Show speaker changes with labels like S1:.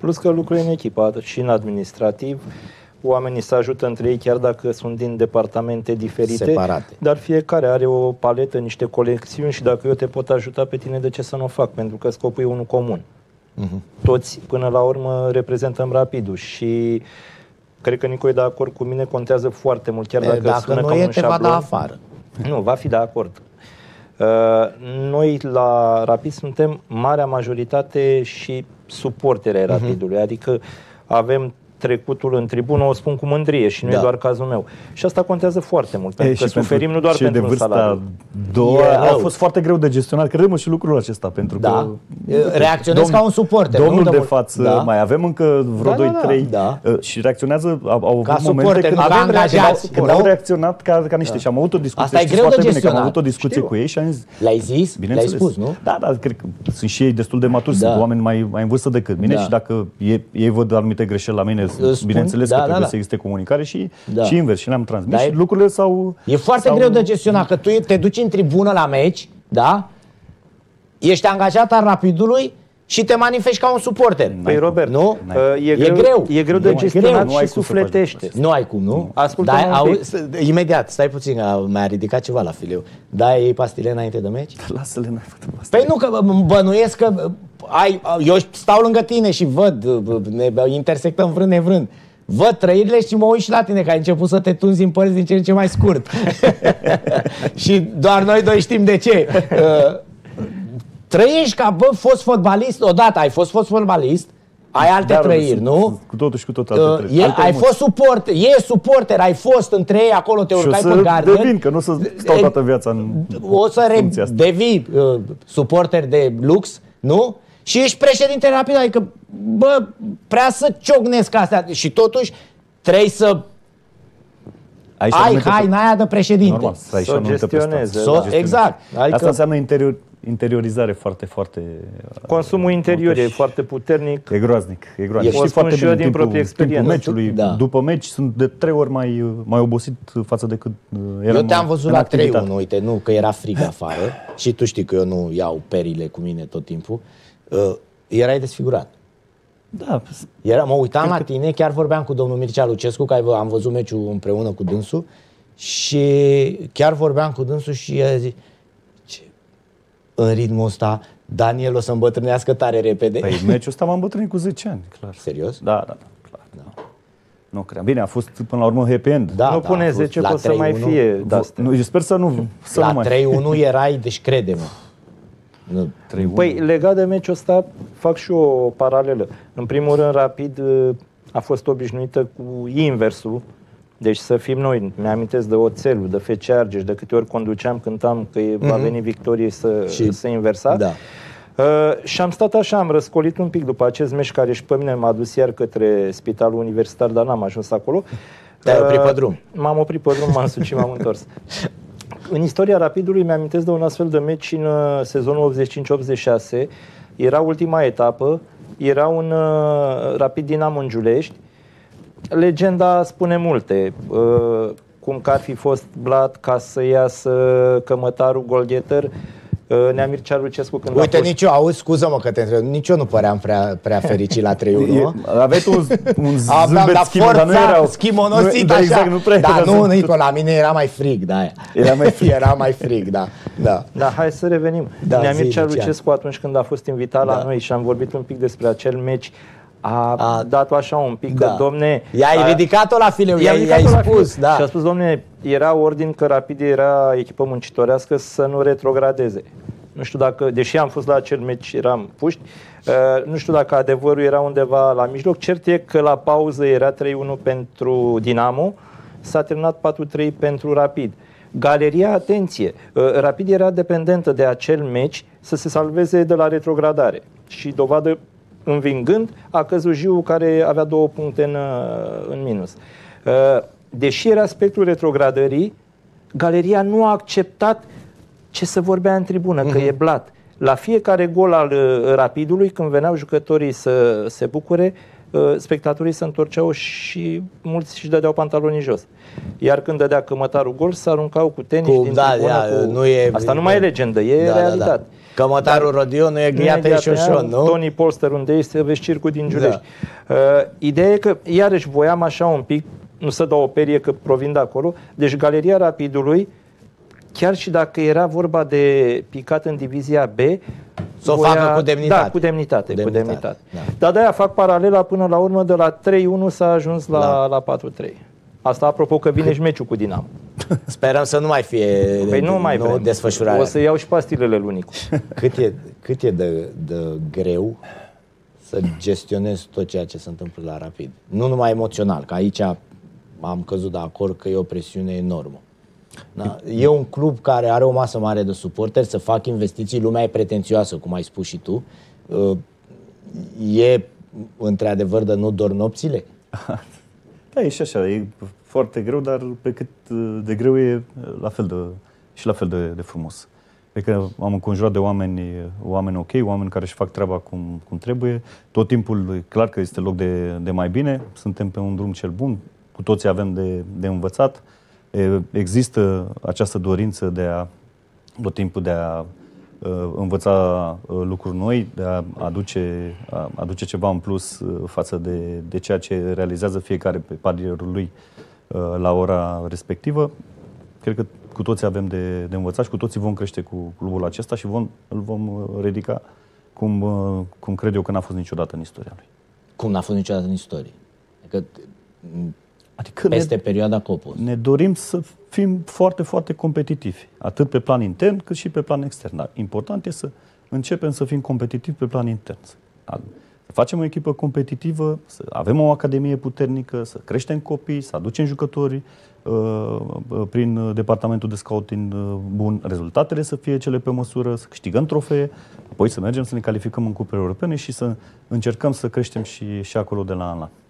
S1: Plus că lucrurile în echipă și în administrativ, oamenii se ajută între ei chiar dacă sunt din departamente diferite,
S2: separate.
S1: Dar fiecare are o paletă, niște colecțiuni și dacă eu te pot ajuta pe tine, de ce să nu o fac? Pentru că scopul e unul comun. Toți, până la urmă, reprezentăm Rapidul și cred că Nico e de acord cu mine, contează foarte mult, chiar
S2: dacă nu e, te va da afară.
S1: Nu, va fi de acord. Noi la Rapid suntem marea majoritate și suporteri ai Rapidului, adică avem trecutul în tribună, o spun cu mândrie și nu e doar cazul meu. Și asta contează foarte mult, pentru că suferim nu doar pentru un salariu.
S3: A fost foarte greu de gestionat, credem și lucrul acesta, pentru că
S2: reacționez ca un suporter.
S3: Domnul de față, mai avem încă vreo 2-3 și reacționează, au avut momente când au reacționat ca niște și am avut o discuție.
S2: Asta e greu de gestionat.
S3: Am avut o discuție cu ei și am zis...
S2: Le-ai zis? Le-ai spus, nu?
S3: Da, cred că sunt și ei destul de maturi, sunt oameni mai în vârstă decât mine și dacă ei văd anumite greșeli la mine, bineînțeles că trebuie să existe comunicare și invers, și le-am transmis și lucrurile s-au...
S2: E foarte greu de gestionat, că tu te duci în tribună la meci, da? Ești angajat al Rapidului și te manifesti ca un suporter.
S1: Păi Robert,
S2: nu?
S1: E greu de gestionat și sufletește.
S2: Nu ai cum, nu? Imediat, stai puțin, mi-a ridicat ceva la fileu. Dai ei pastile înainte de meci?
S3: Lasă-le, n-ai făcut pastile.
S2: Păi nu, că bănuiesc că eu stau lângă tine și văd, ne intersectăm vrând nevrând. Văd trăirile și mă uit și la tine, că ai început să te tunzi în părți din ce în ce mai scurt. Și doar noi doi știm de ce. Trăiești ca, fost fotbalist, odată ai fost fotbalist, ai alte trăiri, nu?
S3: Cu totul și cu totul alte trăiri.
S2: Ai fost suporter, suporter, ai fost între ei acolo, te urcai pe gardă.
S3: Devin, că nu o să stau toată viața în
S2: o să devii suporter de lux, nu? Și ești președinte Rapid, adică, prea să ciocnesc astea și totuși trebuie să ai haina aia de președinte.
S3: Normal, să o
S1: gestioneze.
S2: Exact.
S3: Adică asta înseamnă interiorizare foarte, foarte...
S1: Consumul interior e foarte puternic.
S3: E groaznic.
S1: Știi foarte bine din proprie experiență.
S3: Meciului, după meci sunt de 3 ori mai obosit față de cât eram.
S2: Eu te-am văzut la 3-1, uite, nu, că era frig afară și tu știi că eu nu iau perile cu mine tot timpul. Erai desfigurat.
S3: Da.
S2: Mă uitam la tine, chiar vorbeam cu domnul Mircea Lucescu, că am văzut meciul împreună cu dânsul și chiar vorbeam cu dânsul și el zice, în ritmul ăsta Daniel o să îmbătrânească tare repede.
S3: Păi meciul ăsta m-am îmbătrânit cu 10 ani, clar.
S2: Serios?
S3: Da, clar. Da. Nu cream. Bine, a fost până la urmă happy end.
S1: Nu pune 10 că o să mai fie de-astea.
S3: Eu sper să nu
S2: la 3-1 erai, deci crede-mă.
S1: Păi, legat de meciul ăsta, fac și o paralelă. În primul rând, Rapid a fost obișnuită cu inversul. Deci să fim noi, mi-amintesc de Oțelul, de FC Argeș, de câte ori conduceam, cântam că va veni victorie să inversa.
S2: Da.
S1: Și am stat așa, am răscolit un pic după acest meci care și pe mine m-a dus iar către Spitalul Universitar, dar n-am ajuns acolo.
S2: Te-ai oprit pe drum?
S1: M-am oprit pe drum, m-am sucit, m-am întors. În istoria Rapidului mi-amintesc de un astfel de meci în sezonul 85-86. Era ultima etapă, era un Rapid Dinamo în Giulești. Legenda spune multe, cum că ar fi fost blat ca să iasă cămătarul golgheter. Nea Mircea Lucescu când
S2: uite, nici eu, auzi, scuză-mă că te întreb, nici eu nu păream prea fericit la 3-1.
S3: Aveți un zâmbet schimb, dar nu erau
S2: schimonosit
S3: așa. Exact, nu prea
S2: dar nu, Nico, la mine era mai frig, da. Era mai frig, da.
S1: Da, hai să revenim. Nea Mircea Lucescu, atunci când a fost invitat la noi și am vorbit un pic despre acel meci, a dat-o așa un pic, că, domne...
S2: I-ai ridicat-o la fileu, i-ai spus, da.
S1: Și a spus, domne, era ordin că Rapid era echipă muncitorească să nu retrogradeze. Nu știu dacă, deși am fost la acel meci, eram puști, nu știu dacă adevărul era undeva la mijloc. Cert e că la pauză era 3-1 pentru Dinamo, s-a terminat 4-3 pentru Rapid. Galeria, atenție, Rapid era dependentă de acel meci să se salveze de la retrogradare. Și dovadă, învingând, a căzut Jiu, care avea 2 puncte în minus. Deși era aspectul retrogradării, Galeria nu a acceptat ce se vorbea în tribună, că e blat. La fiecare gol al Rapidului, când veneau jucătorii să se bucure, spectatorii se întorceau și mulți își dădeau pantalonii jos. Iar când dădea Cămătarul gol, se aruncau cu tenis din tribună. Asta nu mai e legendă, e realitate.
S2: Cămătarul Rodio nu e ghiată, e șoșon, nu?
S1: Tony Polster unde ești, să vezi circul din Giulești. Ideea e că, iarăși, voiam așa un pic, nu să dau o perie că provin de acolo, deci Galeria Rapidului, chiar și dacă era vorba de picat în divizia B,
S2: să o facă cu demnitate.
S1: Da, cu demnitate. Da. Dar de-aia fac paralela până la urmă, de la 3-1 s-a ajuns la 4-3. Asta apropo că vine și meciul cu Dinamo.
S2: Sperăm să nu mai fie desfășurare.
S1: O să iau și pastilele lui Nicu.
S2: Cât e de greu să gestionezi tot ceea ce se întâmplă la Rapid? Nu numai emoțional, că aici am căzut de acord că e o presiune enormă. Da? E un club care are o masă mare de suporteri, să fac investiții, lumea e pretențioasă, cum ai spus și tu. E într-adevăr de nu dorm nopțile?
S3: Da, e și așa, e foarte greu, dar pe cât de greu e la fel de frumos. Pe că am înconjurat de oameni ok, oameni care își fac treaba cum trebuie. Tot timpul e clar că este loc de mai bine, suntem pe un drum cel bun, cu toții avem de învățat. Există această dorință tot timpul de a învăța lucruri noi, de a aduce ceva în plus față de ceea ce realizează fiecare pe palierul lui la ora respectivă. Cred că cu toții avem de învățat și cu toții vom crește cu clubul acesta și îl vom ridica cum cred eu că n-a fost niciodată în istoria lui.
S2: Cum n-a fost niciodată în istorie? Adică peste perioada Copos.
S3: Ne dorim să fim foarte, foarte competitivi, atât pe plan intern cât și pe plan extern. Dar important e să începem să fim competitivi pe plan intern. Să facem o echipă competitivă, să avem o academie puternică, să creștem copii, să aducem jucători prin departamentul de scouting bun, rezultatele să fie cele pe măsură, să câștigăm trofee, apoi să mergem să ne calificăm în cupele europene și să încercăm să creștem și acolo de la an la an.